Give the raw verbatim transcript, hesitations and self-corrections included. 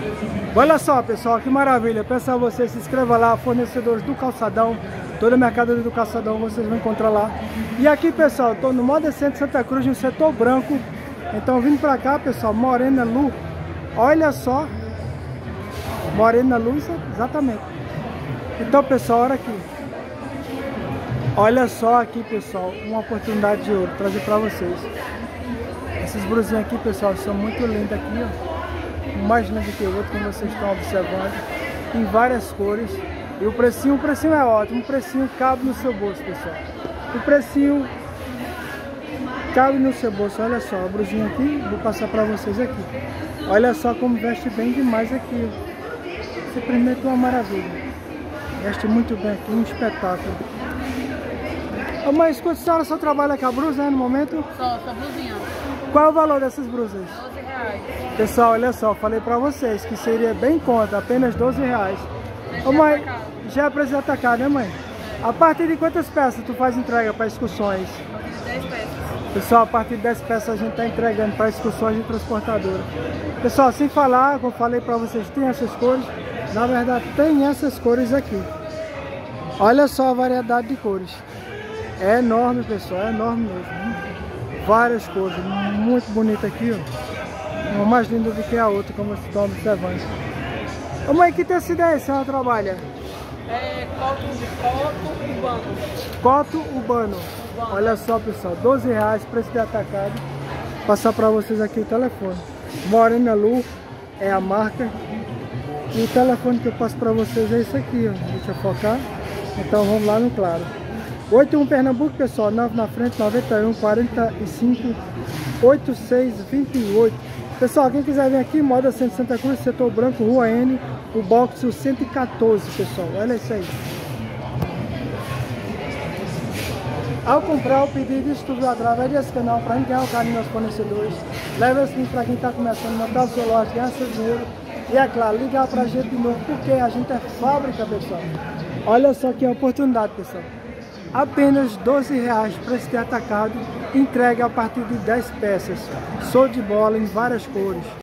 Olha só, pessoal, que maravilha. Peço a vocês, se inscreva lá, fornecedores do Calçadão. Toda a mercadoria do Calçadão vocês vão encontrar lá. E aqui, pessoal, estou no Moda Center Santa Cruz, no setor branco. Então, vindo pra cá, pessoal, Morena Lu. Olha só. Morena Lu, exatamente. Então, pessoal, olha aqui. Olha só aqui, pessoal, uma oportunidade de ouro, trazer pra vocês. Essas blusinhas aqui, pessoal, são muito lindas aqui, ó. Um mais lindo que o outro, como vocês estão observando. Em várias cores. E o precinho, o precinho é ótimo. O precinho cabe no seu bolso, pessoal. O precinho cabe no seu bolso. Olha só, a blusinha aqui, vou passar pra vocês aqui. Olha só como veste bem demais aqui. Simplesmente uma maravilha. Veste muito bem aqui, um espetáculo. Ô, mas quanto a senhora só trabalha com a blusa, né, no momento? Só, só blusinha. Qual é o valor dessas blusas? doze reais. Pessoal, olha só, falei pra vocês que seria bem em conta, apenas doze reais. Ô, mãe, já é preço atacado, né, mãe? A partir de quantas peças tu faz entrega para excursões? dez peças. Pessoal, a partir de dez peças a gente tá entregando para excursões de transportadora. Pessoal, sem falar, como falei pra vocês, tem essas cores. Na verdade, tem essas cores aqui. Olha só a variedade de cores. É enorme, pessoal, é enorme mesmo. Várias cores, muito bonita aqui, ó. Uma mais linda do que a outra, como vocês estão observando. Ô, mãe, que tecido é esse que ela trabalha? É coto, coto urbano. Coto urbano. Olha só, pessoal, doze reais, preço de atacado. Vou passar para vocês aqui o telefone. Morena Lu é a marca. E o telefone que eu passo para vocês é esse aqui, ó. Deixa eu focar. Então vamos lá no claro. oito um Pernambuco, pessoal, nove na frente, noventa e um, quarenta e cinco, oitenta e seis, vinte e oito. Pessoal, quem quiser vir aqui, Moda Center Santa Cruz, setor branco, Rua N, o box cento e quatorze, pessoal. Olha isso aí. Ao comprar o pedido, isso tudo através desse canal, para quem ganhar o carinho aos fornecedores, leva esse link para quem está começando, montar o seu loja, ganhar seu dinheiro. E é claro, ligar para a gente de novo, porque a gente é fábrica, pessoal. Olha só que oportunidade, pessoal. Apenas doze reais, preço de atacado, entrega a partir de dez peças. Show de bola em várias cores.